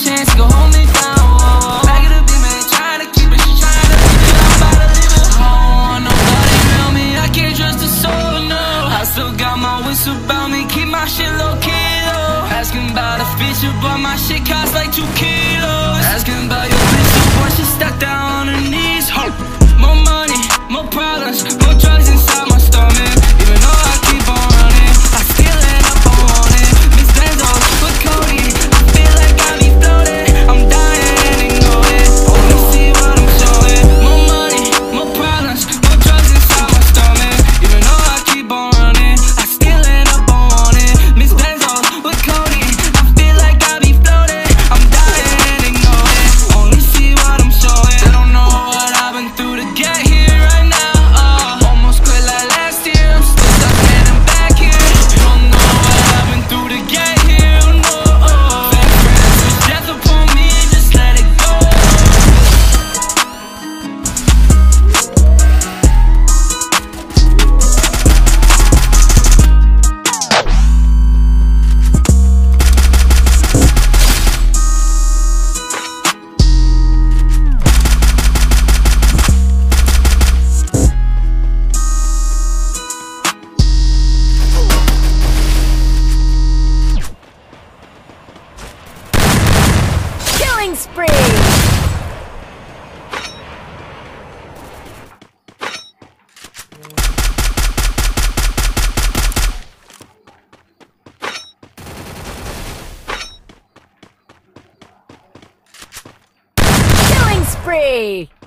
chance, go hold me down. Back of the beat, man, trying to keep it, she trying to leave it. I'm about to leave it. I don't want nobody around me, I can't trust a soul, no. I still got my wits about me, keep my shit low key, though. Asking about a feature, but my shit costs like 2 kilos. Asking about your bitch, the boy, she stuck down on her knees. More money, more problems, more drugs inside my stomach. Even though I keep on running, I still end up on wanting. Miss Benzos with Cody, I feel like I be floating. I'm dying and they know it. Only see what I'm showing. More money, more problems, more drugs inside my stomach. Even though I keep on running, I still end up on wanting. Miss Benzos with Cody, I feel like I be floating. I'm dying and they know it. Only see what I'm showing. They don't know what I've been through to get here right now. Almost quit like last year, I'm still stuck standing back here. You don't know what I've been through to get here, no. Fake friends wish death upon me, just let it go. Killing spree! Killing spree!